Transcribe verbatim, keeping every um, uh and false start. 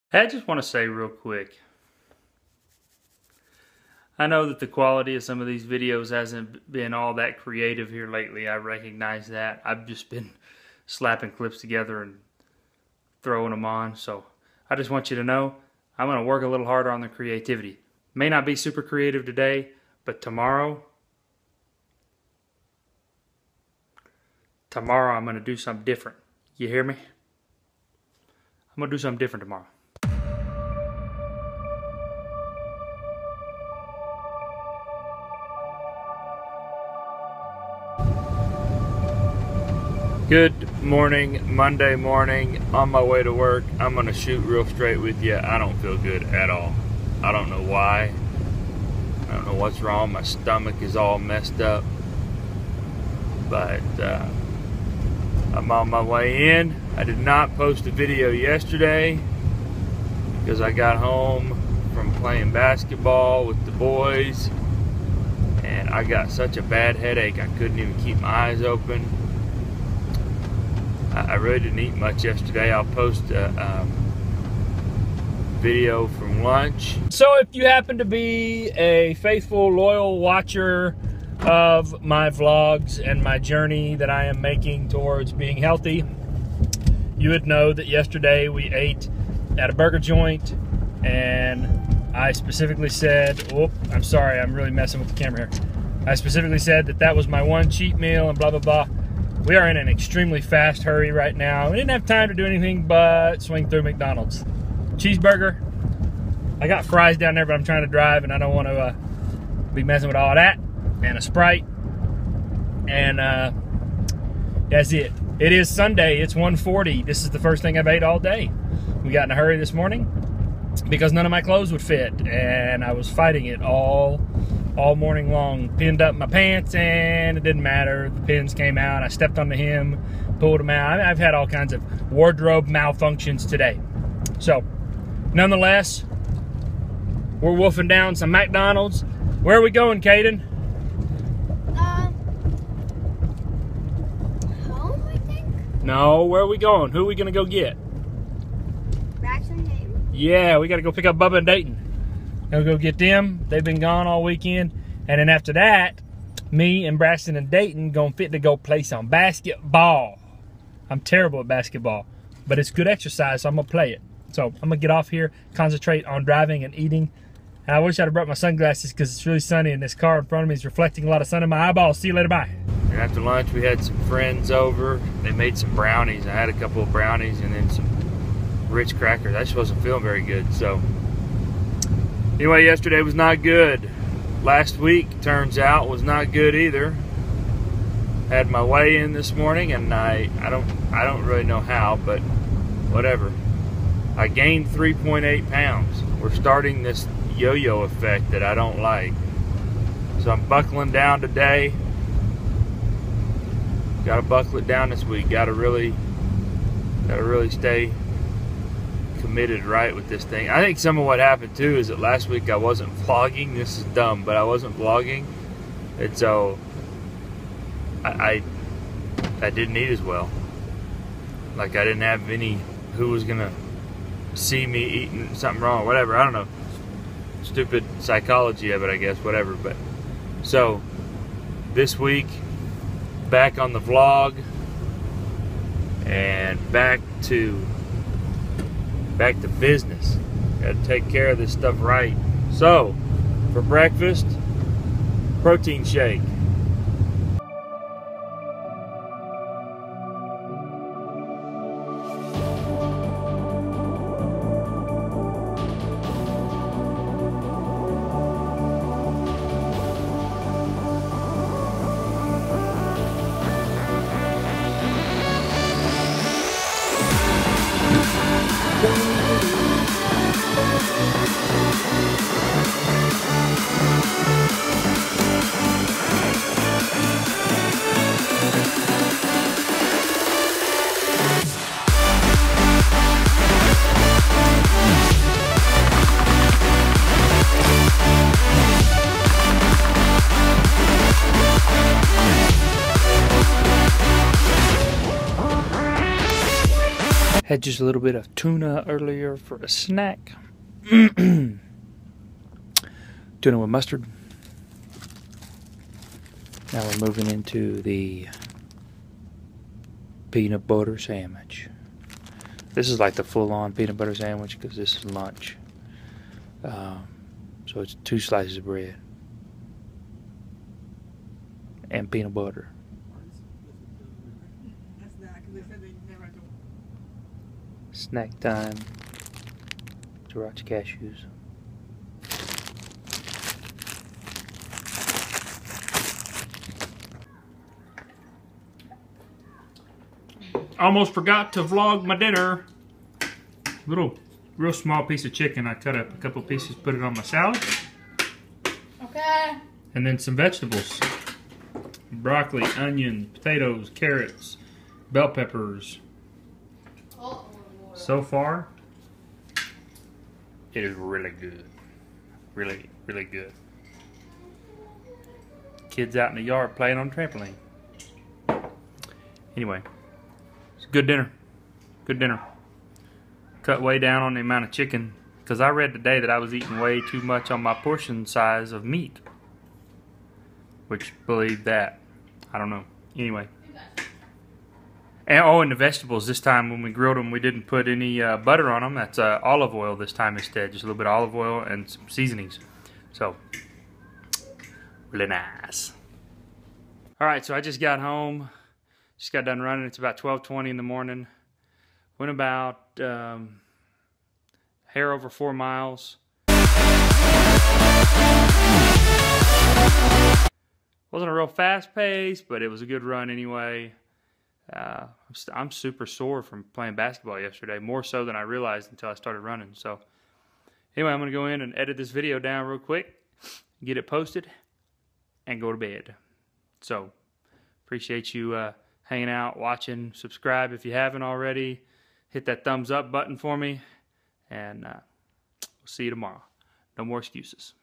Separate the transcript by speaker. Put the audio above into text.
Speaker 1: I just want to say real quick, I know that the quality of some of these videos hasn't been all that creative here lately. I recognize that. I've just been slapping clips together and throwing them on. So I just want you to know I'm going to work a little harder on the creativity. May not be super creative today, but tomorrow, tomorrow I'm going to do something different. You hear me? I'm going to do something different tomorrow. Good morning, Monday morning, on my way to work. I'm gonna shoot real straight with you. I don't feel good at all. I don't know why. I don't know what's wrong. My stomach is all messed up. But uh, I'm on my way in. I did not post a video yesterday because I got home from playing basketball with the boys and I got such a bad headache I couldn't even keep my eyes open. I really didn't eat much yesterday. I'll post a um, video from lunch. So if you happen to be a faithful, loyal watcher of my vlogs and my journey that I am making towards being healthy, you would know that yesterday we ate at a burger joint and I specifically said, oh, I'm sorry, I'm really messing with the camera here. I specifically said that that was my one cheat meal and blah, blah, blah. We are in an extremely fast hurry right now. We didn't have time to do anything but swing through McDonald's. Cheeseburger. I got fries down there, but I'm trying to drive and I don't want to uh, be messing with all that. And a Sprite. And uh, that's it. It is Sunday. It's one forty. This is the first thing I've ate all day. We got in a hurry this morning because none of my clothes would fit. And I was fighting it all all morning long. Pinned up my pants and it didn't matter. The pins came out. I stepped on the hem, pulled them out. I've had all kinds of wardrobe malfunctions today. So, nonetheless, we're wolfing down some McDonald's. Where are we going, Caden?
Speaker 2: Um, home, I think?
Speaker 1: No, where are we going? Who are we going to go get?
Speaker 2: Braxton and Dayton.
Speaker 1: Yeah, we got to go pick up Bubba and Dayton. Gonna go get them. They've been gone all weekend. And then after that, me and Braxton and Dayton gonna fit to go play some basketball. I'm terrible at basketball, but it's good exercise, so I'm gonna play it. So I'm gonna get off here, concentrate on driving and eating. And I wish I'd have brought my sunglasses because it's really sunny and this car in front of me is reflecting a lot of sun in my eyeballs. See you later, bye. And after lunch, we had some friends over. They made some brownies. I had a couple of brownies and then some Ritz crackers. I just wasn't feeling very good, so. Anyway, yesterday was not good. Last week, turns out, was not good either. Had my weigh-in this morning, and I, I don't, I don't really know how, but whatever. I gained three point eight pounds. We're starting this yo-yo effect that I don't like. So I'm buckling down today. Got to buckle it down this week. Got to really, got to really stay committed right with this thing. I think some of what happened too is that last week I wasn't vlogging. This is dumb, but I wasn't vlogging, and so I, I I didn't eat as well. Like I didn't have any. Who was gonna see me eating something wrong? Whatever. I don't know. Stupid psychology of it, I guess. Whatever. But so this week, back on the vlog and back to. Back to business. Got to take care of this stuff right. So, for breakfast, protein shake. Had just a little bit of tuna earlier for a snack. Tuna with mustard. Now we're moving into the peanut butter sandwich. This is like the full-on peanut butter sandwich because this is lunch. Um, so it's two slices of bread and peanut butter. Snack time. Sriracha cashews. Almost forgot to vlog my dinner. Little, real small piece of chicken. I cut up a couple pieces, put it on my salad.
Speaker 2: Okay.
Speaker 1: And then some vegetables. Broccoli, onion, potatoes, carrots, bell peppers. So far, it is really good. Really, really good. Kids out in the yard playing on the trampoline. Anyway, it's a good dinner. Good dinner. Cut way down on the amount of chicken because I read today that I was eating way too much on my portion size of meat. Which, believe that. I don't know. Anyway. And, oh, and the vegetables, this time when we grilled them, we didn't put any uh, butter on them. That's uh, olive oil this time instead. Just a little bit of olive oil and some seasonings. So, really nice. Alright, so I just got home. Just got done running. It's about twelve twenty in the morning. Went about um, hair over four miles. Wasn't a real fast pace, but it was a good run anyway. Uh, I'm, st I'm super sore from playing basketball yesterday, more so than I realized until I started running. So anyway, I'm going to go in and edit this video down real quick, get it posted, and go to bed. So appreciate you uh, hanging out, watching, subscribe if you haven't already. Hit that thumbs up button for me, and uh, we'll see you tomorrow. No more excuses.